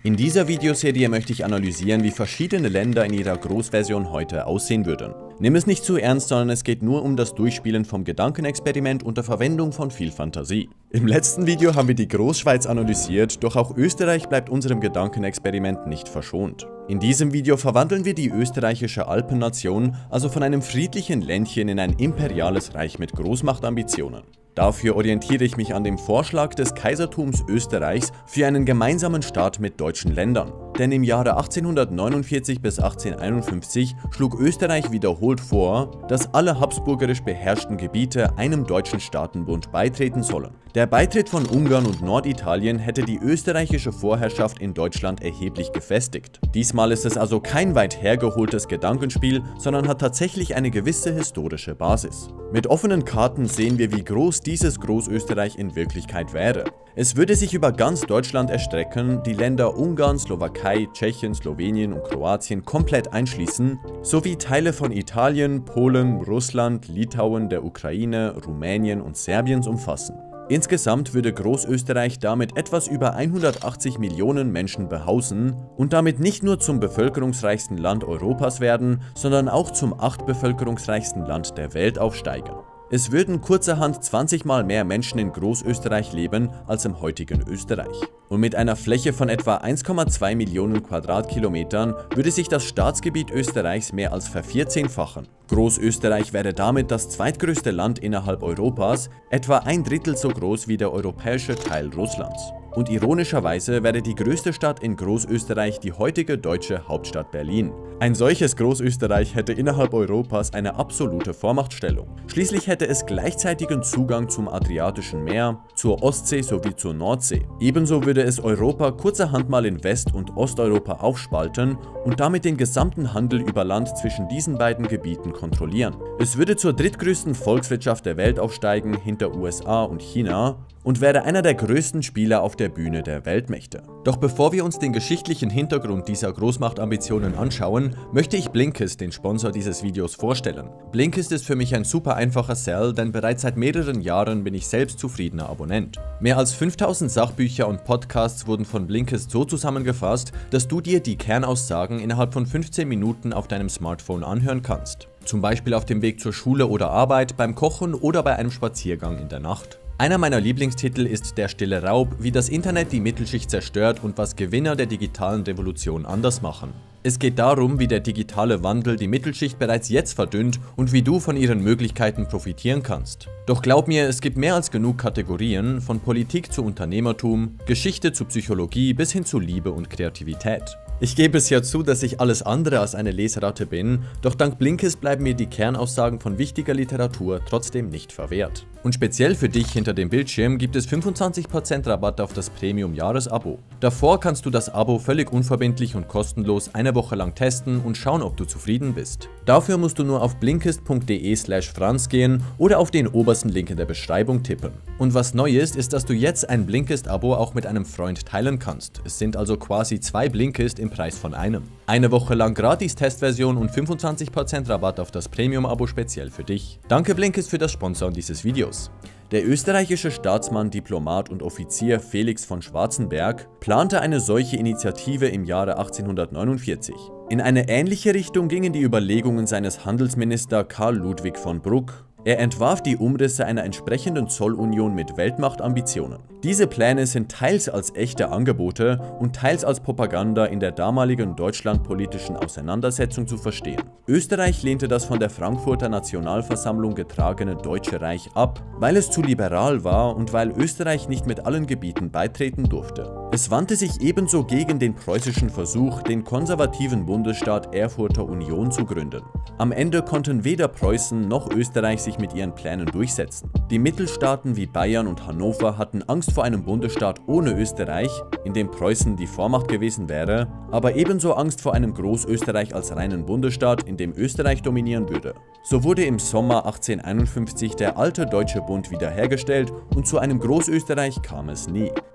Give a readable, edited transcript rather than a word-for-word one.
In dieser Videoserie möchte ich analysieren, wie verschiedene Länder in ihrer Großversion heute aussehen würden. Nimm es nicht zu ernst, sondern es geht nur um das Durchspielen vom Gedankenexperiment unter Verwendung von viel Fantasie. Im letzten Video haben wir die Großschweiz analysiert, doch auch Österreich bleibt unserem Gedankenexperiment nicht verschont. In diesem Video verwandeln wir die österreichische Alpennation also von einem friedlichen Ländchen in ein imperiales Reich mit Großmachtambitionen. Dafür orientiere ich mich an dem Vorschlag des Kaisertums Österreichs für einen gemeinsamen Staat mit deutschen Ländern. Denn im Jahre 1849 bis 1851 schlug Österreich wiederholt vor, dass alle habsburgerisch beherrschten Gebiete einem deutschen Staatenbund beitreten sollen. Der Beitritt von Ungarn und Norditalien hätte die österreichische Vorherrschaft in Deutschland erheblich gefestigt. Diesmal ist es also kein weit hergeholtes Gedankenspiel, sondern hat tatsächlich eine gewisse historische Basis. Mit offenen Karten sehen wir, wie groß dieses Großösterreich in Wirklichkeit wäre. Es würde sich über ganz Deutschland erstrecken, die Länder Ungarn, Slowakei, Tschechien, Slowenien und Kroatien komplett einschließen, sowie Teile von Italien, Polen, Russland, Litauen, der Ukraine, Rumänien und Serbiens umfassen. Insgesamt würde Großösterreich damit etwas über 180 Millionen Menschen behaupten und damit nicht nur zum bevölkerungsreichsten Land Europas werden, sondern auch zum 8. bevölkerungsreichsten Land der Welt aufsteigen. Es würden kurzerhand 20 Mal mehr Menschen in Großösterreich leben als im heutigen Österreich. Und mit einer Fläche von etwa 1,2 Millionen Quadratkilometern würde sich das Staatsgebiet Österreichs mehr als vervierzehnfachen. Großösterreich wäre damit das zweitgrößte Land innerhalb Europas, etwa ein Drittel so groß wie der europäische Teil Russlands. Und ironischerweise wäre die größte Stadt in Großösterreich die heutige deutsche Hauptstadt Berlin. Ein solches Großösterreich hätte innerhalb Europas eine absolute Vormachtstellung. Schließlich hätte es gleichzeitigen Zugang zum Adriatischen Meer, zur Ostsee sowie zur Nordsee. Ebenso würde es Europa kurzerhand mal in West- und Osteuropa aufspalten und damit den gesamten Handel über Land zwischen diesen beiden Gebieten kontrollieren. Es würde zur drittgrößten Volkswirtschaft der Welt aufsteigen, hinter USA und China, und wäre einer der größten Spieler auf der Bühne der Weltmächte. Doch bevor wir uns den geschichtlichen Hintergrund dieser Großmachtambitionen anschauen, möchte ich Blinkist, den Sponsor dieses Videos, vorstellen. Blinkist ist für mich ein super einfacher Sell, denn bereits seit mehreren Jahren bin ich selbst zufriedener Abonnent. Mehr als 5000 Sachbücher und Podcasts wurden von Blinkist so zusammengefasst, dass du dir die Kernaussagen innerhalb von 15 Minuten auf deinem Smartphone anhören kannst. Zum Beispiel auf dem Weg zur Schule oder Arbeit, beim Kochen oder bei einem Spaziergang in der Nacht. Einer meiner Lieblingstitel ist Der stille Raub, wie das Internet die Mittelschicht zerstört und was Gewinner der digitalen Revolution anders machen. Es geht darum, wie der digitale Wandel die Mittelschicht bereits jetzt verdünnt und wie du von ihren Möglichkeiten profitieren kannst. Doch glaub mir, es gibt mehr als genug Kategorien, von Politik zu Unternehmertum, Geschichte zu Psychologie bis hin zu Liebe und Kreativität. Ich gebe es ja zu, dass ich alles andere als eine Leseratte bin, doch dank Blinkist bleiben mir die Kernaussagen von wichtiger Literatur trotzdem nicht verwehrt. Und speziell für dich hinter dem Bildschirm gibt es 25% Rabatt auf das Premium-Jahresabo. Davor kannst du das Abo völlig unverbindlich und kostenlos eine Woche lang testen und schauen, ob du zufrieden bist. Dafür musst du nur auf blinkist.de/franz gehen oder auf den obersten Link in der Beschreibung tippen. Und was neu ist, dass du jetzt ein Blinkist-Abo auch mit einem Freund teilen kannst. Es sind also quasi 2 Blinkist im Preis von einem. Eine Woche lang gratis Testversion und 25% Rabatt auf das Premium-Abo speziell für dich. Danke Blinkist für das Sponsoren dieses Videos. Der österreichische Staatsmann, Diplomat und Offizier Felix von Schwarzenberg plante eine solche Initiative im Jahre 1849. In eine ähnliche Richtung gingen die Überlegungen seines Handelsministers Karl Ludwig von Bruck. Er entwarf die Umrisse einer entsprechenden Zollunion mit Weltmachtambitionen. Diese Pläne sind teils als echte Angebote und teils als Propaganda in der damaligen deutschlandpolitischen Auseinandersetzung zu verstehen. Österreich lehnte das von der Frankfurter Nationalversammlung getragene Deutsche Reich ab, weil es zu liberal war und weil Österreich nicht mit allen Gebieten beitreten durfte. Es wandte sich ebenso gegen den preußischen Versuch, den konservativen Bundesstaat Erfurter Union zu gründen. Am Ende konnten weder Preußen noch Österreich sich mit ihren Plänen durchsetzen. Die Mittelstaaten wie Bayern und Hannover hatten Angst vor einem Bundesstaat ohne Österreich, in dem Preußen die Vormacht gewesen wäre, aber ebenso Angst vor einem Großösterreich als reinen Bundesstaat, in dem Österreich dominieren würde. So wurde im Sommer 1851 der alte Deutsche Bund wiederhergestellt und zu einem Großösterreich kam es nie.